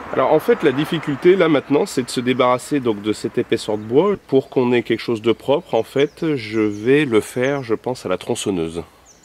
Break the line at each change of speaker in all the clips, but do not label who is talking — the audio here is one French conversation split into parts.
Alors en fait la difficulté là maintenant c'est de se débarrasser donc de cette épaisseur de bois. Pour qu'on ait quelque chose de propre en fait je vais le faire je pense à la tronçonneuse.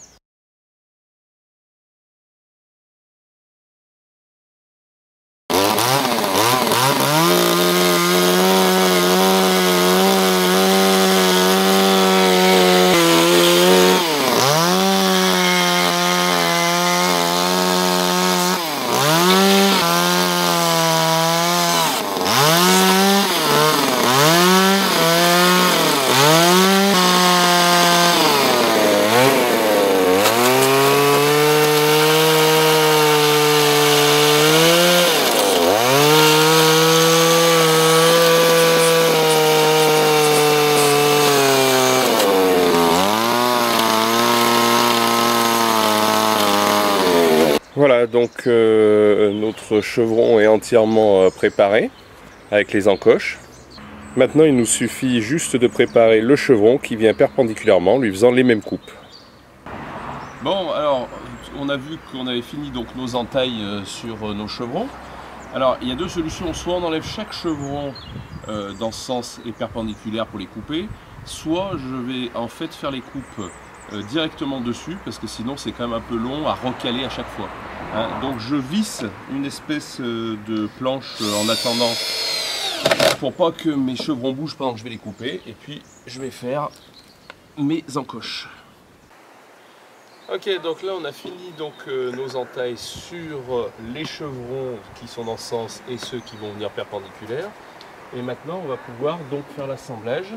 Voilà, donc notre chevron est entièrement préparé avec les encoches. Maintenant, il nous suffit juste de préparer le chevron qui vient perpendiculairement, lui faisant les mêmes coupes. Bon, alors, on a vu qu'on avait fini donc nos entailles sur nos chevrons. Alors, il y a deux solutions. Soit on enlève chaque chevron dans ce sens et perpendiculaire pour les couper, soit je vais en fait faire les coupes directement dessus, parce que sinon c'est quand même un peu long à recaler à chaque fois. Hein. Donc je visse une espèce de planche en attendant, pour pas que mes chevrons bougent pendant que je vais les couper, et puis je vais faire mes encoches. Ok, donc là on a fini donc nos entailles sur les chevrons qui sont dans ce sens et ceux qui vont venir perpendiculaires. Et maintenant on va pouvoir donc faire l'assemblage.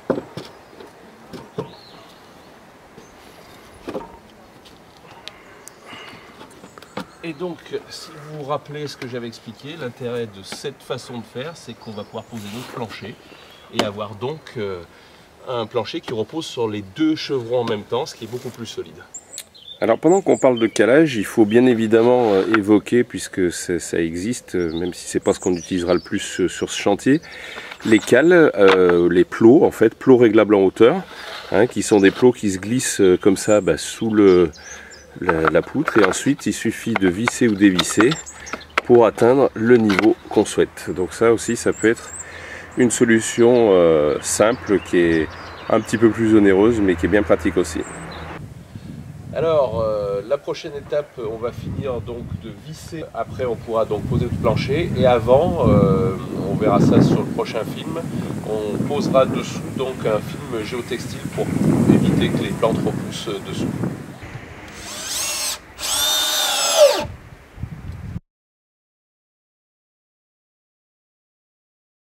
Et donc, si vous vous rappelez ce que j'avais expliqué, l'intérêt de cette façon de faire, c'est qu'on va pouvoir poser notre plancher et avoir donc un plancher qui repose sur les deux chevrons en même temps, ce qui est beaucoup plus solide. Alors pendant qu'on parle de calage, il faut bien évidemment évoquer, puisque ça existe, même si c'est pas ce qu'on utilisera le plus sur ce chantier, les cales, les plots en fait, plots réglables en hauteur, hein, qui sont des plots qui se glissent comme ça sous la poutre, et ensuite il suffit de visser ou dévisser pour atteindre le niveau qu'on souhaite. Donc ça aussi ça peut être une solution simple qui est un petit peu plus onéreuse mais qui est bien pratique aussi. Alors la prochaine étape, on va finir donc de visser, après on pourra donc poser le plancher, et avant, on verra ça sur le prochain film, on posera dessous donc un film géotextile pour éviter que les plantes repoussent dessous.